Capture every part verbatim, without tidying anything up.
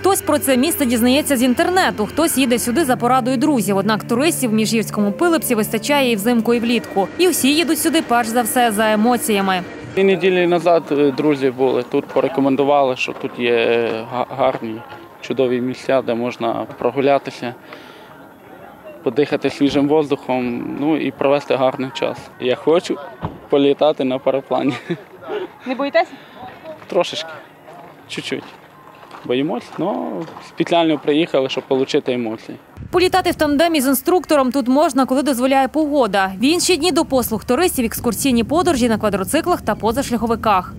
Хтось про це місце дізнається з інтернету, хтось їде сюди за порадою друзів. Однак туристів в Міжгірському Пилипці вистачає і взимку, і влітку. І всі їдуть сюди перш за все за емоціями. Дві неділі назад друзі були тут, порекомендували, що тут є гарні, чудові місця, де можна прогулятися, подихати свіжим воздухом, ну і провести гарний час. Я хочу політати на параплані. Не боїтеся? Трошечки, чуть-чуть. Боїмося, але спеціально приїхали, щоб отримати емоції. Політати в тандемі з інструктором тут можна, коли дозволяє погода. В інші дні до послуг туристів екскурсійні подорожі на квадроциклах та позашляховиках.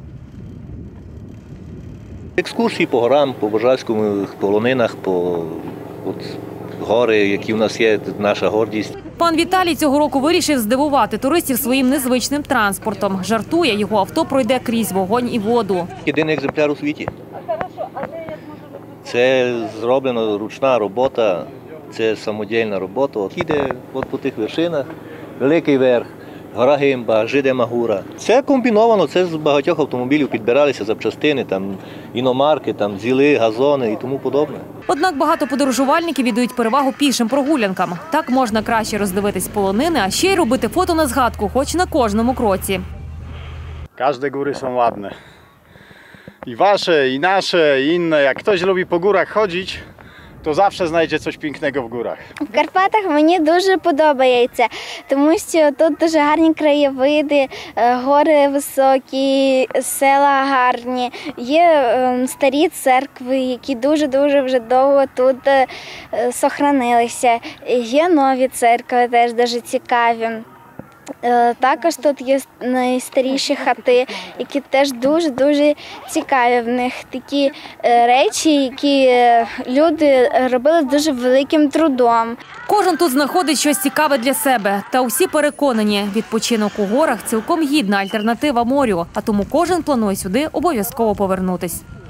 Екскурсії по горам, по Божальському, полонинах, по от, гори, які в нас є, наша гордість. Пан Віталій цього року вирішив здивувати туристів своїм незвичним транспортом. Жартує, його авто пройде крізь вогонь і воду. Єдиний екземпляр у світі. Це зроблена ручна робота, це самодільна робота. От їде от по тих вершинах, Великий Верх, гора Гимба, Жиде Магура. Це комбіновано, це з багатьох автомобілів підбиралися запчастини, там іномарки, там зіли, газони і тому подобне. Однак багато подорожувальників віддають перевагу пішим прогулянкам. Так можна краще роздивитись полонини, а ще й робити фото на згадку, хоч на кожному кроці. Każde góry są ładne. I wasze, i nasze, i inne. Jak ktoś lubi po górach chodzić, то завжди знайде щось pięknego в горах. В Карпатах мені дуже подобається, тому що тут дуже гарні краєвиди, гори високі, села гарні. Є старі церкви, які дуже-дуже вже довго тут зберігалися. Є нові церкви, теж дуже цікаві. Також тут є найстаріші хати, які теж дуже-дуже цікаві. В них такі речі, які люди робили з дуже великим трудом. Кожен тут знаходить щось цікаве для себе. Та усі переконані, відпочинок у горах – цілком гідна альтернатива морю. А тому кожен планує сюди обов'язково повернутись.